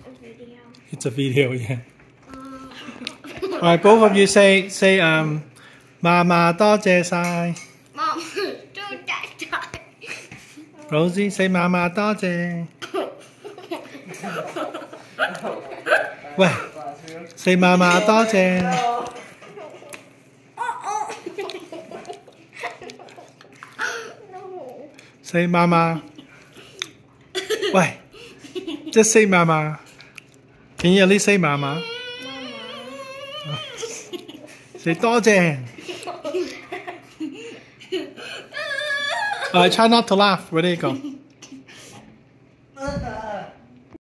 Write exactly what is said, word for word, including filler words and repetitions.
a video. It's a video, yeah. Alright, both of you say say um 嫲嫲多謝晒 Mom, do that time. Rosie say 嫲嫲多謝 喂 say 嫲嫲多謝 say 嫲嫲喂 just say 嫲嫲 Can you at least say 嫲嫲 say 多謝 Alright, try not to laugh. Ready, go.